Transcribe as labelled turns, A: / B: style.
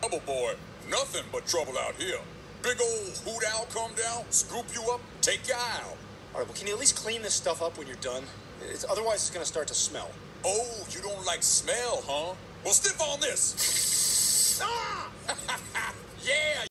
A: Trouble boy, nothing but trouble out here. Big old hoot owl come down, scoop you up, take you out.
B: All right, well, can you at least clean this stuff up when you're done? Otherwise, it's going to start to smell.
A: Oh, you don't like smell, huh? Well, sniff on this. Ah! Yeah,